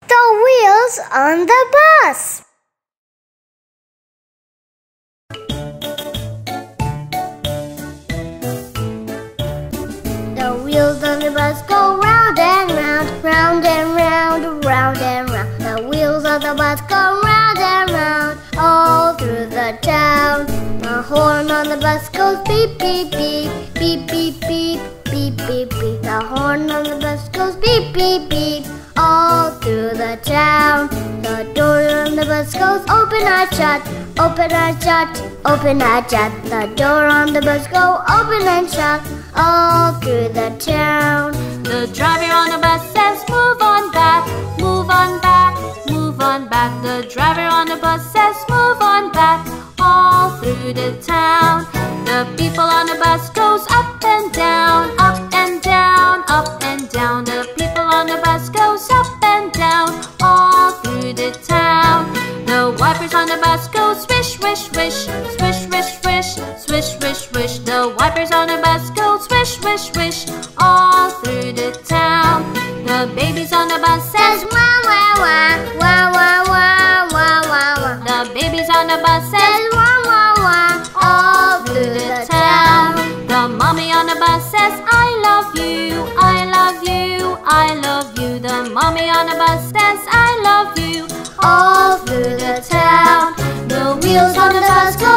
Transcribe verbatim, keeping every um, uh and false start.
The wheels on the bus. The wheels on the bus go round and round, round and round, round and round. The wheels on the bus go round and round, all through the town. The horn on the bus goes beep, beep, beep, beep, beep, beep, beep, beep, beep. The horn on the bus goes beep, beep, beep, all through the town. The door on the bus goes open and shut, open and shut, open and shut. The door on the bus goes open and shut, all through the town. The driver on the bus says move on back, move on back, move on back. The driver on the bus says move on back, all through the town. The people on the bus goes up and down, up and down, up and down. The people on the bus goes up and down, all through the town. The wipers on the bus go swish, swish, swish, swish, swish, swish, swish, swish, swish. The wipers on the bus go swish, swish, swish, all through the town. The babies on the bus says wah, wah, wah, wah, wah, wah, wah, wah, wah. The babies on the bus says wah, wah, wah, all through the town. The mommy on the bus says I love you, I love you, I love you. The mommy on the bus says I love you, all through the town. The wheels on the bus go